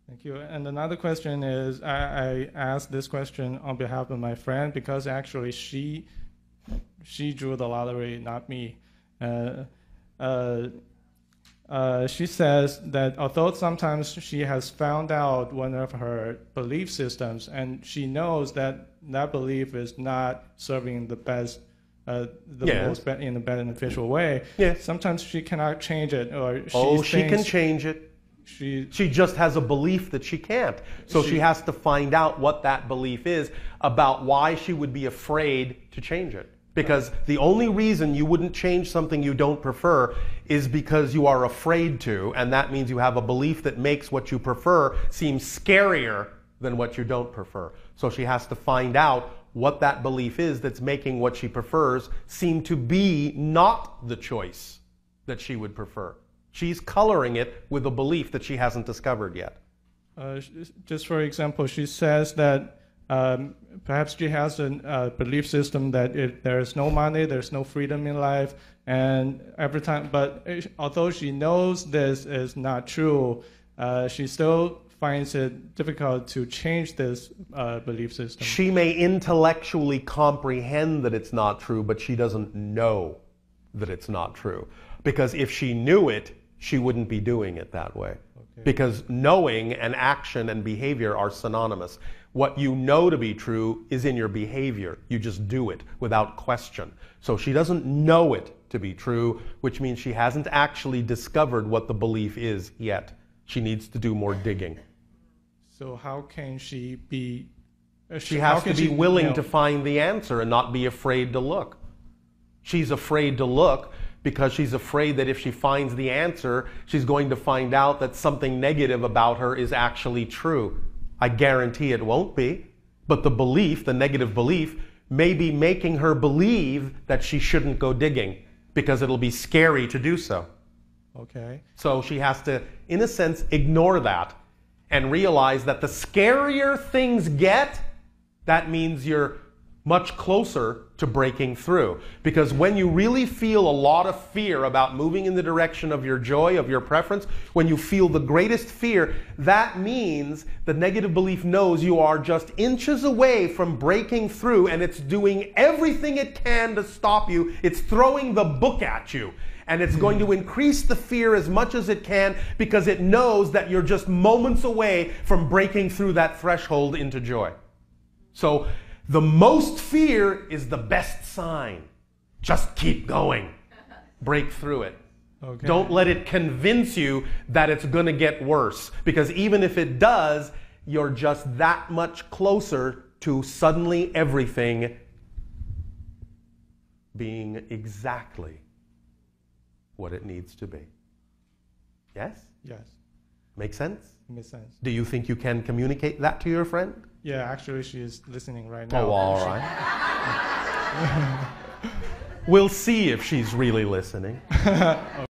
Thank you. And another question is, I asked this question on behalf of my friend because actually she drew the lottery, not me. She says that although sometimes she has found out one of her belief systems and she knows that that belief is not serving the best, most in a beneficial way, sometimes she cannot change it. Or she can change it. She just has a belief that she can't. So she has to find out what that belief is about why she would be afraid to change it. Because the only reason you wouldn't change something you don't prefer is because you are afraid to, and that means you have a belief that makes what you prefer seem scarier than what you don't prefer. So she has to find out what that belief is that's making what she prefers seem to be not the choice that she would prefer. She's coloring it with a belief that she hasn't discovered yet. Just for example, she says that perhaps she has a belief system that if there's no money, there's no freedom in life, and every time. But although she knows this is not true, she still finds it difficult to change this belief system. She may intellectually comprehend that it's not true, but she doesn't know that it's not true. Because if she knew it, she wouldn't be doing it that way. Okay. Because knowing and action and behavior are synonymous. What you know to be true is in your behavior. You just do it without question. So she doesn't know it to be true, which means she hasn't actually discovered what the belief is yet. She needs to do more digging. So how can she be... She has to be willing to find the answer and not be afraid to look. She's afraid to look because she's afraid that if she finds the answer, she's going to find out that something negative about her is actually true. I guarantee it won't be, but the belief, the negative belief, may be making her believe that she shouldn't go digging because it'll be scary to do so. Okay. So she has to, in a sense, ignore that and realize that the scarier things get, that means you're much closer to breaking through. Because when you really feel a lot of fear about moving in the direction of your joy, of your preference, when you feel the greatest fear, that means the negative belief knows you are just inches away from breaking through, and it's doing everything it can to stop you. It's throwing the book at you. And it's going to increase the fear as much as it can because it knows that you're just moments away from breaking through that threshold into joy. So the most fear is the best sign. Just keep going. Break through it. Okay. Don't let it convince you that it's going to get worse. Because even if it does, you're just that much closer to suddenly everything being exactly what it needs to be. Yes? Yes. Make sense? Makes sense. Do you think you can communicate that to your friend? Yeah, actually she is listening right now. Oh, all right. We'll see if she's really listening.